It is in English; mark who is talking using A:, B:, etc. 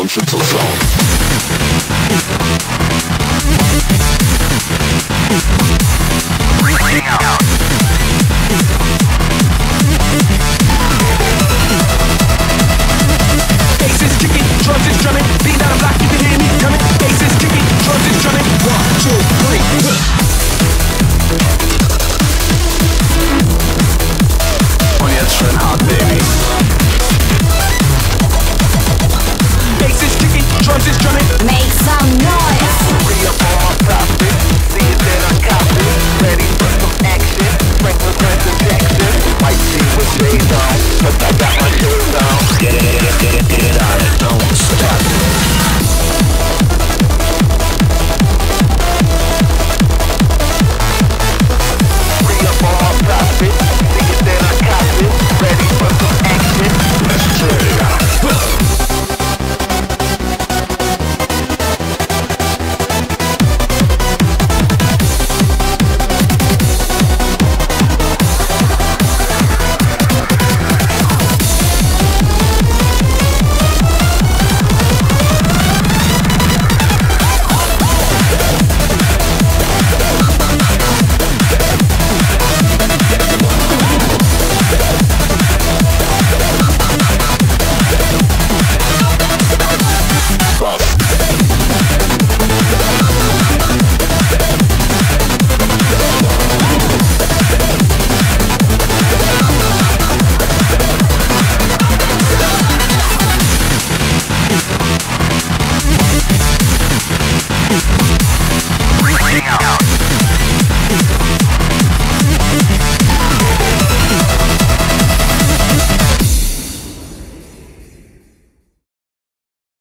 A: Central Zone.
B: Bass is kicking, drums is drumming, beat down the block, you can hear me coming. Bass is kicking, drums is drumming. 1, 2, 3.
A: Und jetzt schön hart, Baby.
B: Bass is kicking, drums is drumming.
C: Make some noise.
D: Ready for some action. Franklin Prince Jackson. White tee with shades on, but I got my shoes on. Get it,